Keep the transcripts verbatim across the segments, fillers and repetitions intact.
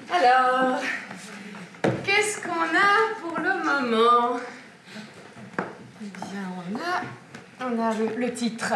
Alors, qu'est-ce qu'on a pour le moment? Eh bien, on a, on a le, le titre.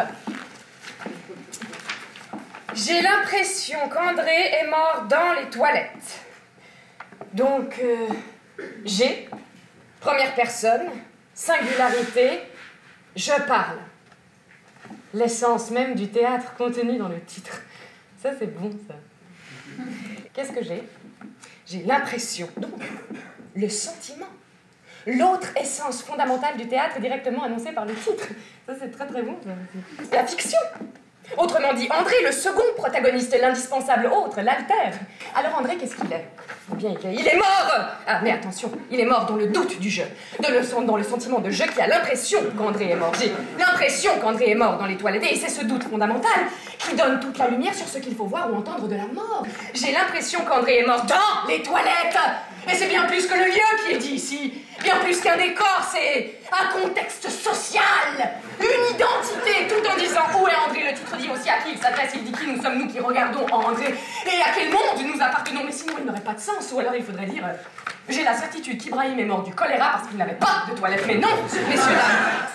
J'ai l'impression qu'André est mort dans les toilettes. Donc, euh, j'ai, première personne, singularité, je parle. L'essence même du théâtre contenue dans le titre. Ça, c'est bon, ça. Qu'est-ce que j'ai? J'ai l'impression, donc, le sentiment. L'autre essence fondamentale du théâtre directement annoncée par le titre. Ça, c'est très très bon. Ça. La fiction. Autrement dit, André, le second protagoniste, l'indispensable autre, l'altère. Alors André, qu'est-ce qu'il est? Eh bien, il est mort. Ah, mais attention, il est mort dans le doute du jeu, dans le, dans le sentiment de jeu qui a l'impression qu'André est mort. J'ai l'impression qu'André est mort dans les toilettes, et c'est ce doute fondamental qui donne toute la lumière sur ce qu'il faut voir ou entendre de la mort. J'ai l'impression qu'André est mort dans les toilettes. Et c'est bien plus que le lieu qui est dit ici. Bien plus qu'un décor, c'est un contexte social, une identité, tout en disant où est André. Le titre dit aussi à qui il s'adresse, il dit qui nous sommes nous qui regardons André et à quel monde nous appartenons. Mais sinon il n'aurait pas de sens, ou alors il faudrait dire euh, j'ai la certitude qu'Ibrahim est mort du choléra parce qu'il n'avait pas de toilette. Mais non, messieurs, dames.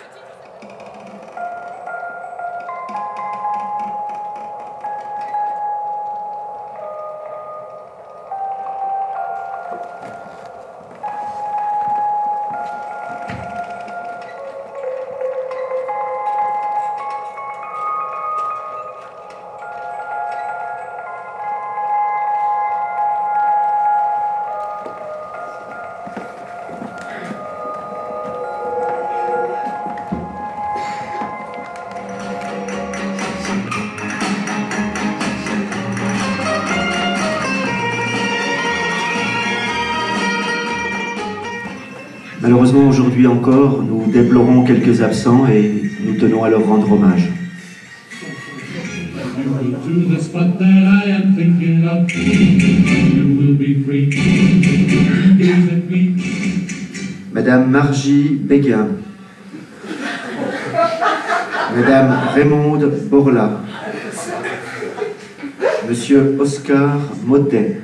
Malheureusement, aujourd'hui encore, nous déplorons quelques absents et nous tenons à leur rendre hommage. Madame Margie Béguin, Madame Raymonde Borla, Monsieur Oscar Maudet,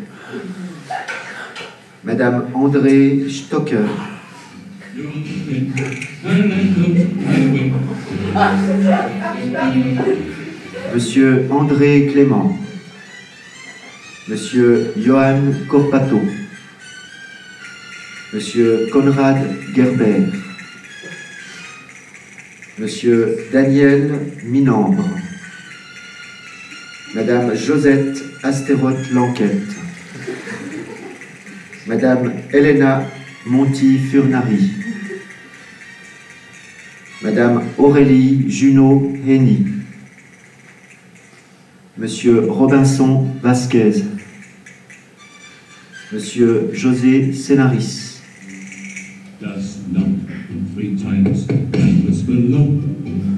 Madame André Stocker, Monsieur André Clément, Monsieur Johan Corpato, Monsieur Conrad Gerber, Monsieur Daniel Minambre, Madame Josette Astérote-Lanquette, Madame Helena Monti-Furnari, Madame Aurélie Junot-Henny, Monsieur Robinson Vasquez, Monsieur José Sénaris, Does not three times and was below.